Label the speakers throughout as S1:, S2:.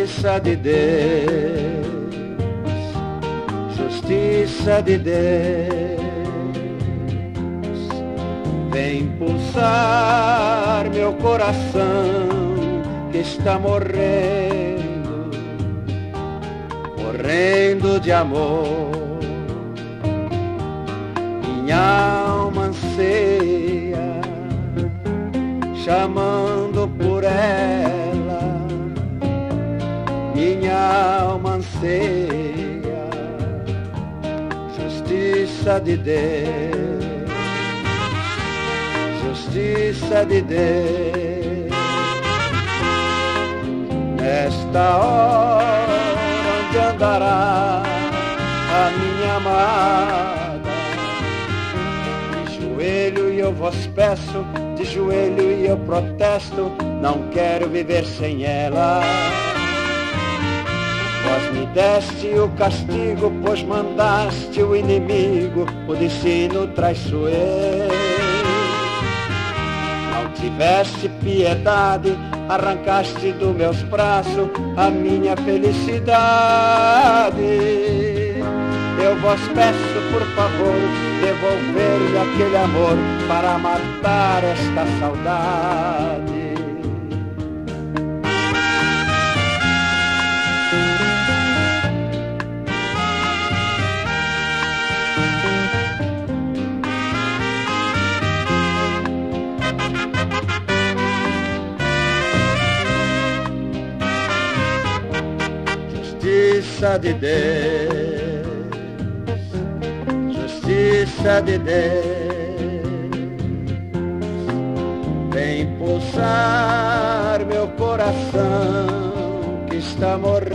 S1: Justiça de Deus, justiça de Deus, vem pulsar meu coração que está morrendo, morrendo de amor. Minha alma anseia, chamando por ela. Minha alma anseia, justiça de Deus, justiça de Deus. Nesta hora onde andará a minha amada, de joelho e eu vos peço, de joelho e eu protesto, não quero viver sem ela. Vós me deste o castigo, pois mandaste o inimigo, o destino traiçoeiro. Não tiveste piedade, arrancaste dos meus braços a minha felicidade. Eu vos peço, por favor, devolver-me aquele amor para matar esta saudade. Justiça de Deus, justiça de Deus, vem pulsar meu coração que está morrendo,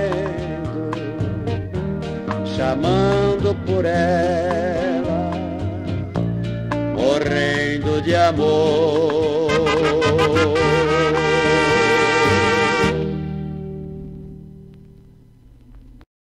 S1: chamando por ela, morrendo de amor.